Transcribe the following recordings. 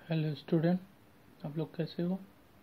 Hello student, आप लोग कैसे हो।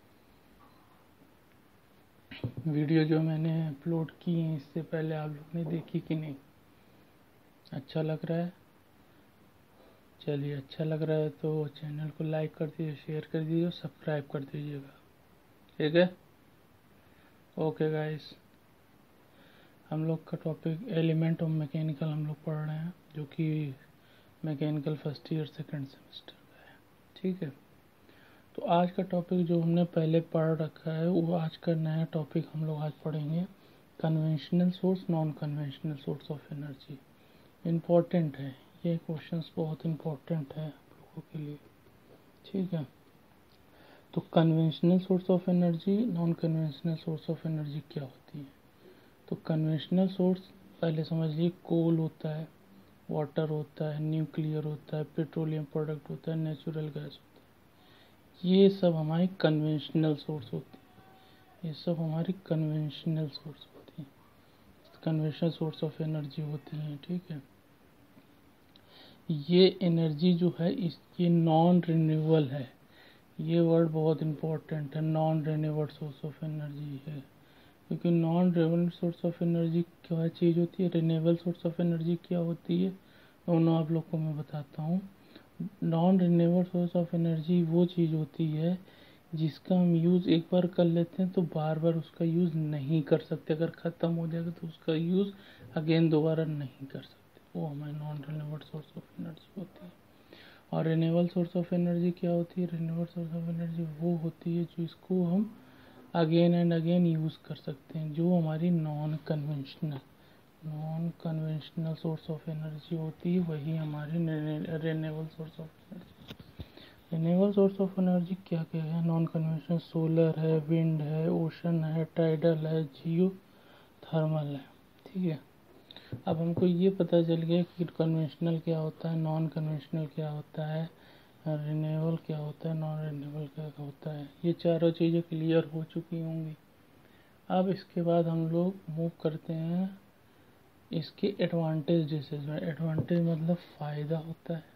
वीडियो जो मैंने अपलोड की है इससे पहले आप लोग ने देखी कि नहीं? अच्छा लग रहा है? चलिए, अच्छा लग रहा है तो चैनल को लाइक कर दीजिए, शेयर कर दीजिए और सब्सक्राइब कर दीजिएगा। ठीक है, ओके गाइस। हम लोग का टॉपिक एलिमेंट ऑफ मैकेनिकल हम लोग पढ़ रहे हैं, जो कि mechanical first year second semester का है। ठीक है, तो आज का टॉपिक जो हमने पहले पढ़ रखा है वो आज का नया टॉपिक हम लोग आज पढ़ेंगे। Conventional source, non conventional source of energy. Important है ये क्वेश्चंस, बहुत इम्पोर्टेंट है आप लोगों के लिए। ठीक है, तो conventional source of energy, non conventional source of energy क्या होती है। तो कन्वेंशनल सोर्स पहले समझ लीजिए, कोल होता है, वाटर होता है, न्यूक्लियर होता है, पेट्रोलियम प्रोडक्ट होता है, नेचुरल गैस होता है। ये सब हमारी कन्वेंशनल सोर्स होती है, ये सब हमारी कन्वेंशनल सोर्स होती है, कन्वेंशनल सोर्स ऑफ एनर्जी होती हैं। ठीक है, ये एनर्जी जो है ये नॉन रिन्यूएबल है। ये वर्ड बहुत इम्पोर्टेंट है, non renewable source of energy है। क्योंकि non renewable source of energy क्या चीज़ होती है, रिन्यूएबल सोर्स ऑफ एनर्जी क्या होती है, दोनों आप लोग को मैं बताता हूँ। Non renewable source of energy वो चीज़ होती है जिसका हम यूज़ एक बार कर लेते हैं तो बार बार उसका यूज़ नहीं कर सकते। अगर ख़त्म हो जाएगा तो उसका यूज़ अगेन दोबारा नहीं कर सकते, वो हमारी non renewable source of energy होती है। और रिन्यूएबल सोर्स ऑफ एनर्जी क्या होती है, रिन्यूएबल सोर्स ऑफ एनर्जी वो होती है जो इसको हम अगेन एंड अगेन यूज़ कर सकते हैं, जो हमारी non conventional source of energy होती है, वही हमारी renewable source of energy. Renewable source of energy क्या क्या है, नॉन कन्वेंशनल सोलर है, विंड है, ओशन है, टाइडल है, जियो थर्मल है। ठीक है, अब हमको ये पता चल गया कि कन्वेंशनल क्या होता है, नॉन कन्वेंशनल क्या होता है, रिन्यूएबल क्या होता है, नॉन रिन्यूएबल क्या होता है। ये चारों चीज़ें क्लियर हो चुकी होंगी। अब इसके बाद हम लोग मूव करते हैं इसके एडवांटेज डिसएडवांटेज में। एडवांटेज मतलब फ़ायदा होता है,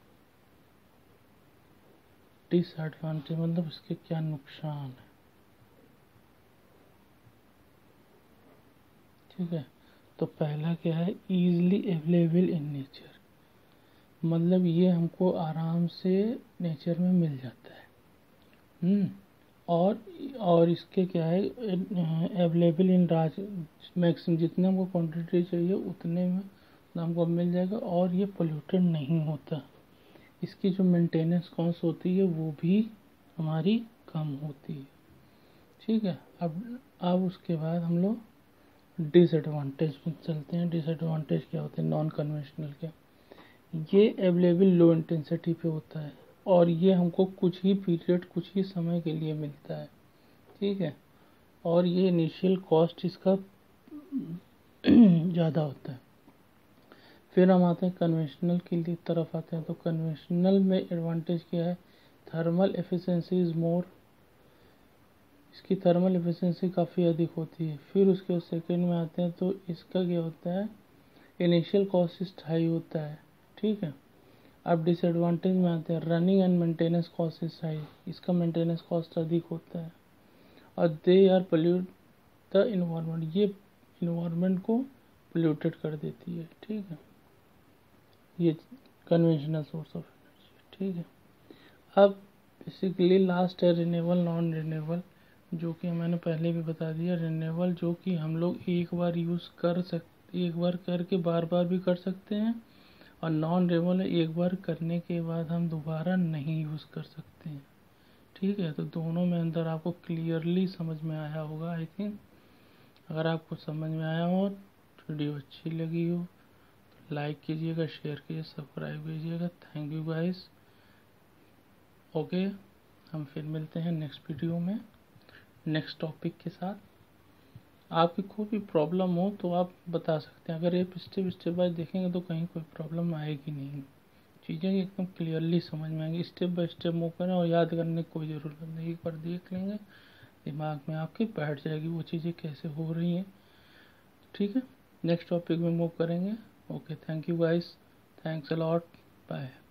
डिसएडवांटेज मतलब इसके क्या नुकसान है। ठीक है, तो पहला क्या है, ईजिली अवेलेबल इन नेचर, मतलब ये हमको आराम से नेचर में मिल जाता है। और इसके क्या है, अवेलेबल इन राज मैक्सिमम, जितने हमको क्वांटिटी चाहिए उतने में हमको मिल जाएगा, और ये पोल्यूटेड नहीं होता। इसकी जो मेंटेनेंस कॉस्ट होती है वो भी हमारी कम होती है। ठीक है, अब उसके बाद हम लोग डिसएडवांटेज में चलते हैं। डिसएडवांटेज क्या होते हैं नॉन कन्वेंशनल के, ये अवेलेबल लो इंटेंसिटी पे होता है, और ये हमको कुछ ही पीरियड, कुछ ही समय के लिए मिलता है। ठीक है, और ये इनिशियल कॉस्ट इसका ज़्यादा होता है। फिर हम आते हैं कन्वेंशनल के लिए तरफ आते हैं, तो कन्वेंशनल में एडवांटेज क्या है, थर्मल एफिशिएंसी इज़ मोर, इसकी थर्मल एफिशिएंसी काफ़ी अधिक होती है। फिर उसके सेकंड में आते हैं तो इसका क्या होता है, इनिशियल कॉस्ट हाई होता है। ठीक है, अब डिसएडवांटेज में आते हैं, running and maintenance cost is high, इसका मेंटेनेंस कॉस्ट अधिक होता है। और they are pollute the environment, ये इन्वायरमेंट को पोल्यूटेड कर देती है। ठीक है, ये कन्वेंशनल सोर्स ऑफ एनर्जी। ठीक है, अब बेसिकली लास्ट है रिन्यूएबल, नॉन रिन्यूएबल, जो कि मैंने पहले भी बता दिया। रिन्यूएबल जो कि हम लोग एक बार यूज़ कर सकते, एक बार करके बार बार भी कर सकते हैं, और नॉन रिन्यूएबल एक बार करने के बाद हम दोबारा नहीं यूज़ कर सकते हैं। ठीक है, तो दोनों में अंदर आपको क्लियरली समझ में आया होगा आई थिंक। अगर आपको समझ में आया हो, वीडियो अच्छी लगी हो, लाइक कीजिएगा, शेयर कीजिए, सब्सक्राइब कीजिएगा। Thank you guys. ओके, हम फिर मिलते हैं नेक्स्ट वीडियो में नेक्स्ट टॉपिक के साथ। आपकी कोई भी प्रॉब्लम हो तो आप बता सकते हैं, अगर ये स्टेप स्टेप बाय देखेंगे तो कहीं कोई प्रॉब्लम आएगी नहीं, चीज़ें एकदम क्लियरली समझ में आएंगी। स्टेप बाय स्टेप मूव करें, और याद करने की कोई ज़रूरत नहीं, एक बार देख लेंगे दिमाग में आपके बैठ जाएगी वो चीज़ें कैसे हो रही हैं। ठीक है, नेक्स्ट टॉपिक में मूव करेंगे। Okay, thank you guys, thanks a lot, bye.